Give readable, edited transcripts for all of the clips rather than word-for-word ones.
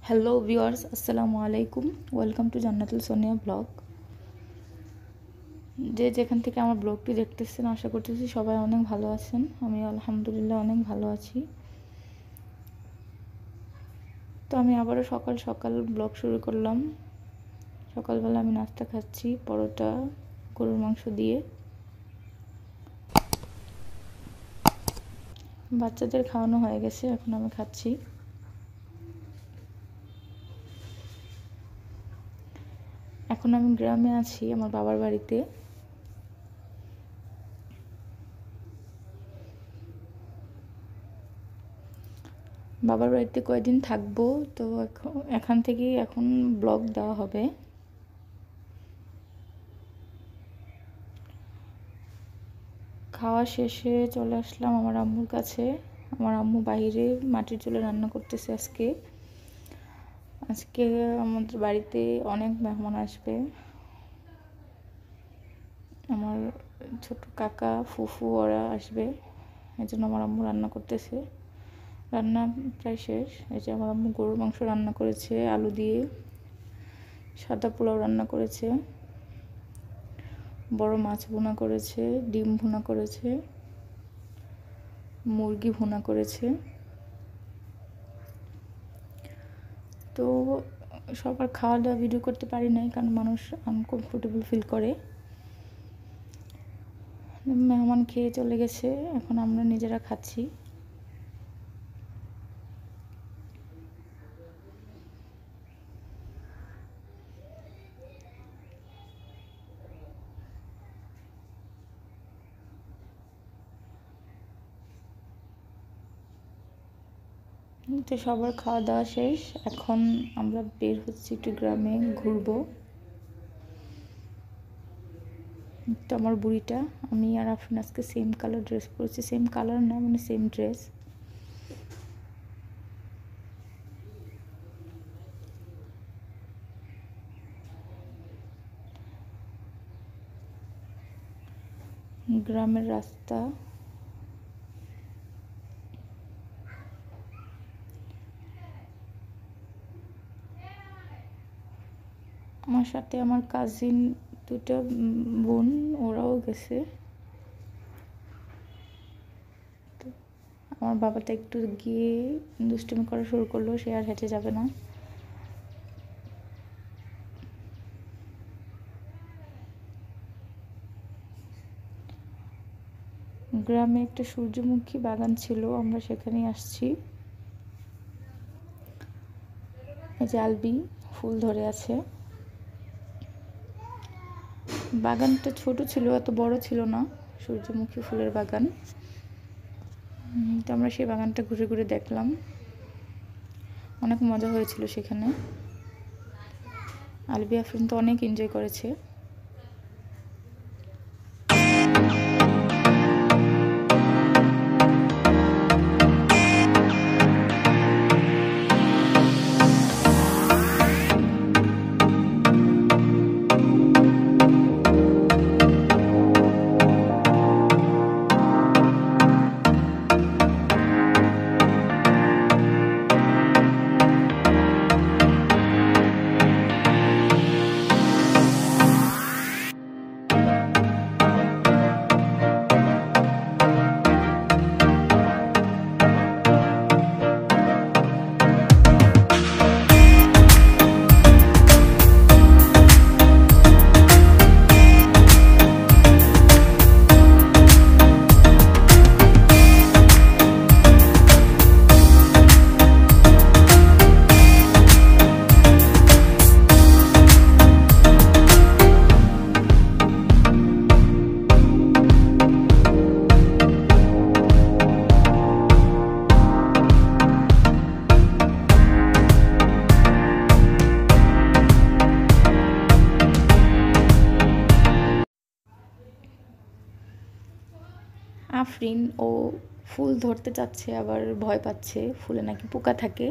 Hello viewers, আসসালামু আলাইকুম। Welcome to Jannatul Sonia blog. যে যেখান থেকে আমার ব্লগটি দেখতেছেন, আশা করতেছি সবাই অনেক ভালো আছেন। আমি আলহামদুলিল্লাহ অনেক ভালো আছি। তো আমি আবারও সকাল সকাল ব্লগ শুরু করলাম। সকালবেলা আমি নাস্তা খাচ্ছি পরোটা গরুর মাংস দিয়ে। বাচ্চাদের খাওয়ানো হয়ে গেছে, এখন আমি খাচ্ছি। এখন আমি গ্রামে আছি, আমার বাবার বাড়িতে। বাবার বাড়িতে কয়েকদিন থাকবো, তো এখান থেকেই এখন ব্লগ দেওয়া হবে। খাওয়া শেষে চলে আসলাম আমার আম্মুর কাছে। আমার আম্মু বাইরে মাটির চুলে রান্না করতেছে আজকে। আমাদের বাড়িতে অনেক মেহমান আসবে। আমার ছোট কাকা ফুফু ওরা আসবে, এই জন্য আমার আম্মু রান্না করতেছে। রান্না প্রায় শেষ। এই যে আমার আম্মু গরুর মাংস রান্না করেছে আলু দিয়ে, সাদা পোলাও রান্না করেছে, বড় মাছ ভুনা করেছে, ডিম ভুনা করেছে, মুরগি ভুনা করেছে। তো সবার খাওয়া দাওয়া ভিডিও করতে পারি নাই, কারণ মানুষ আনকমফোর্টেবল ফিল করে। মেহমান খেয়ে চলে গেছে, এখন আমরা নিজেরা খাচ্ছি। তো সবার খাওয়া দাওয়া শেষ, এখন আমরা বের হচ্ছি একটু গ্রামে ঘুরবো। তো আমার বুড়িটা, আমি আর আফরিন আজকে সেম কালার ড্রেস পরেছি। সেম কালার না, মানে সেম ড্রেস। গ্রামের রাস্তা, আমার সাথে আমার কাজিন দুটো বোন, ওরাও গেছে। তো আমার বাবাটা একটু গিয়ে দুষ্টুমি করা শুরু করলো, সে আর হেঁটে যাবে না। গ্রামে একটা সূর্যমুখী বাগান ছিল, আমরা সেখানেই আসছি। এই যে আলবি ফুল ধরে আছে। বাগানটা ছোট ছিল, এত বড় ছিল না, সূর্যমুখী ফুলের বাগান। তো আমরা সেই বাগানটা ঘুরে ঘুরে দেখলাম, অনেক মজা হয়েছিল সেখানে। আলবি আফরিন তো অনেক এনজয় করেছে। আফরিন ও ফুল ধরতে চাচ্ছে, আবার ভয় পাচ্ছে, ফুলে নাকি পোকা থাকে।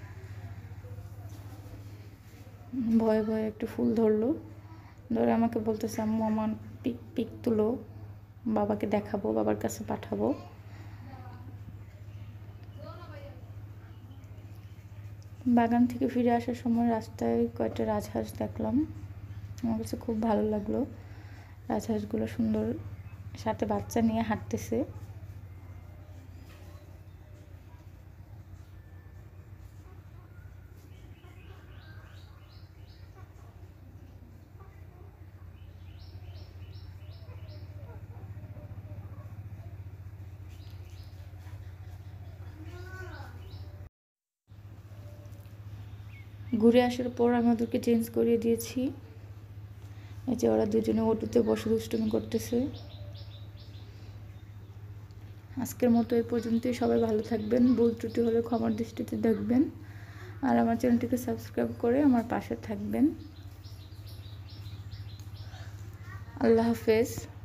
ভয়ে ভয়ে একটু ফুল ধরলো, ধরে আমাকে বলতেছে, আম্মু আমার পিক পিক তুলো, বাবাকে দেখাবো, বাবার কাছে পাঠাবো। বাগান থেকে ফিরে আসার সময় রাস্তায় কয়েকটা রাজহাঁস দেখলাম, আমার কাছে খুব ভালো লাগলো। রাজহাঁসগুলো সুন্দর সাথে বাচ্চা নিয়ে হাঁটতেছে। ঘুরে আসার পর আমি ওদেরকে চেঞ্জ করিয়ে দিয়েছি। এই যে ওরা দুজনে অটোতে বসে দুষ্টুমি করতেছে। আজকের মতো এই পর্যন্তই। সবাই ভালো থাকবেন, ভুল ত্রুটি হলে ক্ষমার দৃষ্টিতে দেখবেন, আর আমার চ্যানেলটিকে সাবস্ক্রাইব করে আমার পাশে থাকবেন। আল্লাহ হাফেজ।